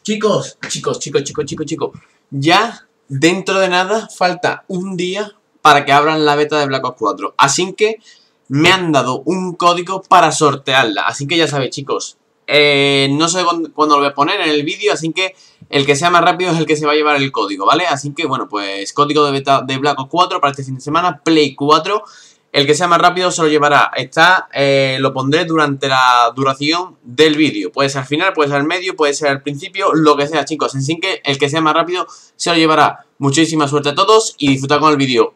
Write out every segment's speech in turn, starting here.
Chicos, ya dentro de nada falta un día para que abran la beta de Black Ops 4. Así que me han dado un código para sortearla. Así que ya sabéis, chicos, no sé cuándo lo voy a poner en el vídeo, así que el que sea más rápido es el que se va a llevar el código, ¿vale? Así que bueno, pues código de beta de Black Ops 4 para este fin de semana, Play 4. El que sea más rápido se lo llevará. Lo pondré durante la duración del vídeo. Puede ser al final, puede ser al medio, puede ser al principio, lo que sea, chicos. Así que el que sea más rápido se lo llevará. Muchísima suerte a todos y disfrutad con el vídeo.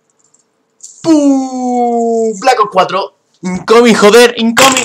¡Pum! Black Ops 4. Incoming, joder, incoming.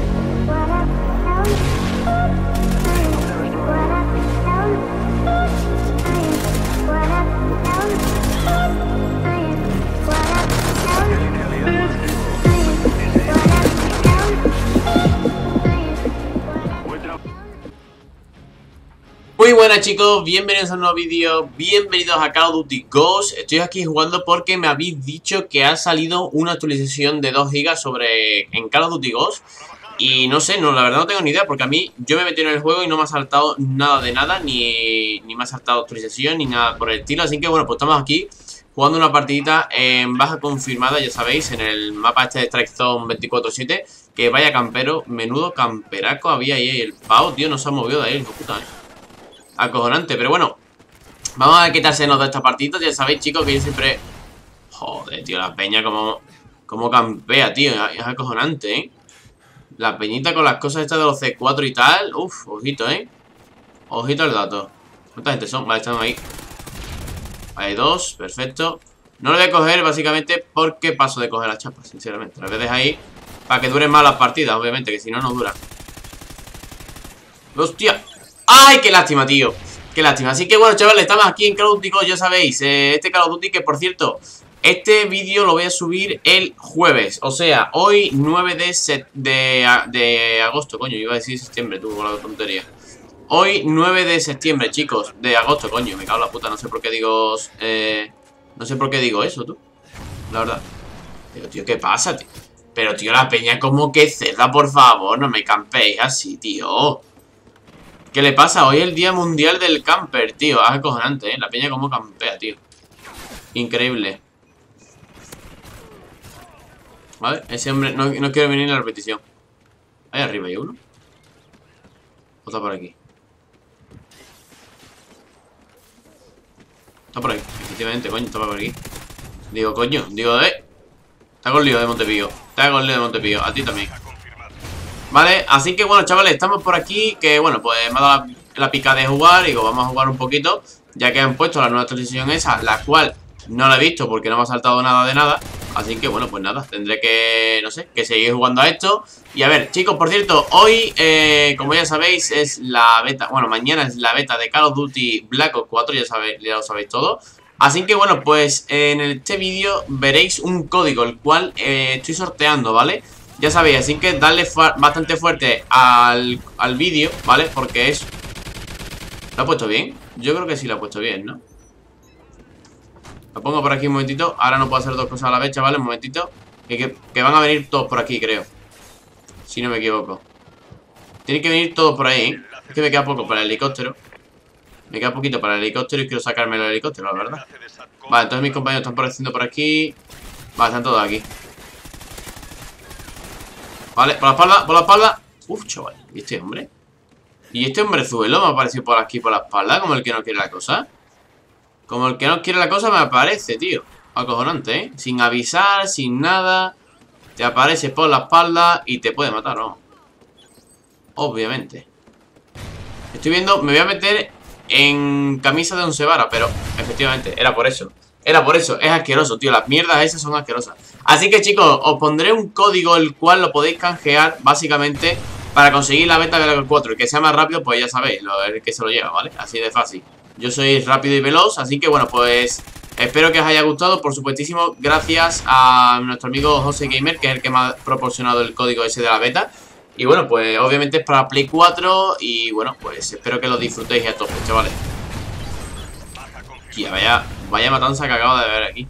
Muy buenas, chicos, bienvenidos a un nuevo vídeo, bienvenidos a Call of Duty Ghosts. Estoy aquí jugando porque me habéis dicho que ha salido una actualización de 2 GB en Call of Duty Ghosts. Y no sé, la verdad no tengo ni idea, porque yo me he metido en el juego y no me ha saltado nada de nada, ni me ha saltado actualización, ni nada por el estilo. Así que bueno, pues estamos aquí jugando una partidita en baja confirmada, ya sabéis, en el mapa este de Strike Zone 24/7. Que vaya campero, menudo camperaco había ahí, el pavo, tío, no se ha movido de ahí, hijo puta, acojonante, pero bueno, vamos a quitársenos de esta partida. Ya sabéis, chicos, que yo siempre... Joder, tío, la peña como campea, tío. Es acojonante, La peñita con las cosas estas de los C4 y tal. Uf, ojito, ojito al dato. ¿Cuánta gente son? Vale, están ahí. Hay dos, perfecto. No lo voy a coger básicamente porque paso de coger las chapas, sinceramente. Las voy a dejar ahí para que duren más las partidas, obviamente, que si no, no duran. ¡Hostia! ¡Ay, qué lástima, tío! ¡Qué lástima! Así que bueno, chavales, estamos aquí en Call of Duty, ya sabéis. Este Call of Duty que, por cierto, este vídeo lo voy a subir el jueves. O sea, hoy 9 de agosto. Coño, iba a decir septiembre, tú, con la tontería. Hoy 9 de septiembre, chicos. De agosto, coño, me cago en la puta. No sé por qué digo... no sé por qué digo eso, tú. La verdad. Pero, tío, ¿qué pasa, tío? Pero, tío, la peña como que cerda, por favor. No me campéis así, tío. ¿Qué le pasa? Hoy es el día mundial del camper, tío. Es acojonante, La peña como campea, tío. Increíble. Vale, ese hombre no quiere venir a la repetición. Ahí arriba hay uno. O está por aquí. Está por aquí, efectivamente, coño, está por aquí. Digo, coño, está con lío de Montepío. Está con lío de Montepío, a ti también. Vale, así que bueno, chavales, estamos por aquí. Que bueno, pues me ha dado la pica de jugar. Digo, vamos a jugar un poquito, ya que han puesto la nueva actualización esa, la cual no la he visto porque no me ha saltado nada de nada. Así que bueno, pues nada, tendré que, no sé, que seguir jugando a esto. Y a ver, chicos, por cierto, hoy, como ya sabéis, es la beta. Bueno, mañana es la beta de Call of Duty Black Ops 4, ya lo sabéis todo. Así que bueno, pues en este vídeo veréis un código, el cual estoy sorteando, ¿vale? Ya sabéis, así que darle bastante fuerte al vídeo, ¿vale? Porque es... ¿Lo ha puesto bien? Yo creo que sí lo ha puesto bien, ¿no? Lo pongo por aquí un momentito. Ahora no puedo hacer dos cosas a la vez, chavales, un momentito. Que van a venir todos por aquí, creo. Si no me equivoco. Tienen que venir todos por ahí, Es que me queda poco para el helicóptero. Me queda poquito para el helicóptero y quiero sacarme el helicóptero, la verdad. Vale, entonces mis compañeros están apareciendo por aquí. Vale, están todos aquí. Vale, por la espalda, por la espalda. Uf, chaval, ¿y este hombre? ¿Y este hombrezuelo me ha aparecido por aquí, por la espalda? Como el que no quiere la cosa. Como el que no quiere la cosa me aparece, tío. Acojonante, Sin avisar, sin nada. Te aparece por la espalda y te puede matar, ¿no? Obviamente. Estoy viendo, me voy a meter en camisa de 11 varas, pero efectivamente, era por eso. Era por eso, es asqueroso, tío. Las mierdas esas son asquerosas. Así que, chicos, os pondré un código el cual lo podéis canjear, básicamente, para conseguir la beta de Black Ops 4. El que sea más rápido, pues ya sabéis, el que se lo lleva, ¿vale? Así de fácil. Yo soy rápido y veloz, así que bueno, pues espero que os haya gustado. Por supuestísimo, gracias a nuestro amigo José Gamer, que es el que me ha proporcionado el código ese de la beta. Y bueno, pues obviamente es para Play 4. Y bueno, pues espero que lo disfrutéis a tope, chavales. Tía, vaya matanza que acabo de ver aquí.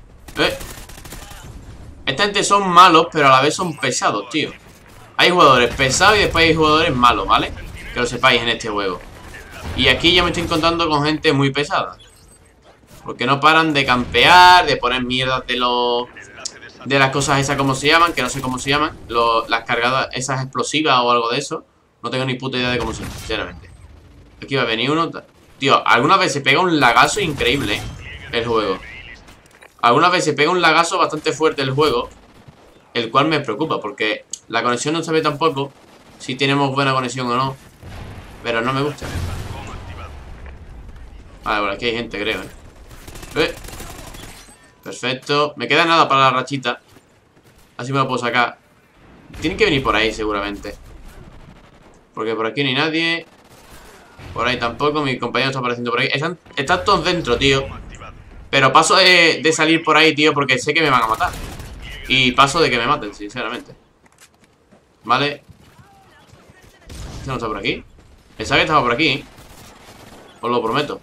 Esta gente son malos, pero a la vez son pesados, tío. Hay jugadores pesados y después hay jugadores malos, ¿vale? Que lo sepáis en este juego. Y aquí ya me estoy encontrando con gente muy pesada. Porque no paran de campear, de poner mierdas de las cosas esas, como se llaman, que no sé cómo se llaman. Las cargadas, esas explosivas o algo de eso. No tengo ni puta idea de cómo se llaman, sinceramente. Aquí va a venir uno. Tío, algunas veces pega un lagazo increíble, el juego. Algunas veces pega un lagazo bastante fuerte el juego, el cual me preocupa, porque la conexión no se ve tampoco si tenemos buena conexión o no. Pero no me gusta. Vale, por aquí hay gente, creo, Perfecto. Me queda nada para la rachita. Así me lo puedo sacar. Tienen que venir por ahí, seguramente. Porque por aquí no hay nadie. Por ahí tampoco. Mi compañero está apareciendo por ahí. Están todos dentro, tío. Pero paso de salir por ahí, tío, porque sé que me van a matar. Y paso de que me maten, sinceramente. Vale. ¿Este no está por aquí? Pensaba que estaba por aquí, os lo prometo.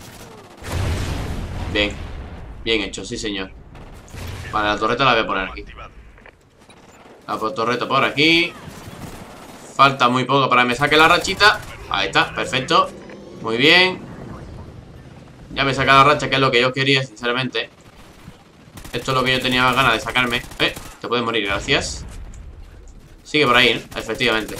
Bien. Bien hecho, sí señor. Vale, la torreta la voy a poner aquí. La torreta por aquí. Falta muy poco para que me saque la rachita. Ahí está, perfecto. Muy bien. Ya me saca la racha, que es lo que yo quería, sinceramente. Esto es lo que yo tenía ganas de sacarme. Te puedes morir, gracias. Sigue por ahí, ¿no? Efectivamente.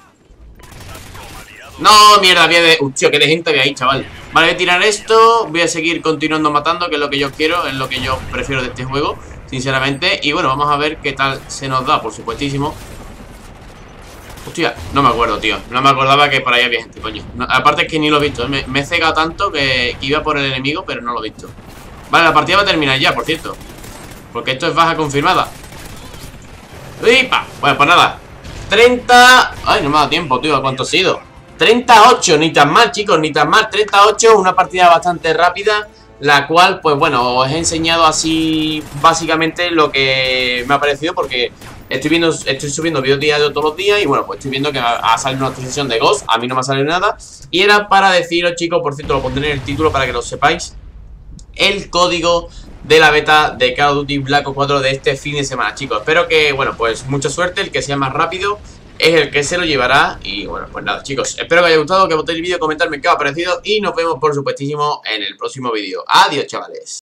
No, mierda, había de... Hostia, qué de gente había ahí, chaval. Vale, voy a tirar esto. Voy a seguir continuando matando, que es lo que yo quiero. Es lo que yo prefiero de este juego, sinceramente. Y bueno, vamos a ver qué tal se nos da, por supuestísimo. Hostia, no me acuerdo, tío. No me acordaba que por ahí había gente, coño. No, aparte es que ni lo he visto. Me he cegado tanto que iba por el enemigo, pero no lo he visto. Vale, la partida va a terminar ya, por cierto. Porque esto es baja confirmada. ¡Ipa! Bueno, pues nada. 30... Ay, no me ha dado tiempo, tío. ¿A cuánto ha sido? 38, ni tan mal, chicos, ni tan mal. 38, una partida bastante rápida, la cual, pues bueno, os he enseñado así básicamente lo que me ha parecido, porque estoy subiendo vídeos diarios todos los días y bueno, pues estoy viendo que ha salido una actualización de Ghost. A mí no me ha salido nada. Y era para deciros, chicos, por cierto, lo pondré en el título para que lo sepáis, el código de la beta de Call of Duty Black Ops 4 de este fin de semana, chicos. Espero que, bueno, pues mucha suerte. El que sea más rápido es el que se lo llevará. Y bueno, pues nada, chicos, espero que os haya gustado, que votéis el vídeo, comentarme qué os ha parecido y nos vemos por supuestísimo en el próximo vídeo. Adiós, chavales.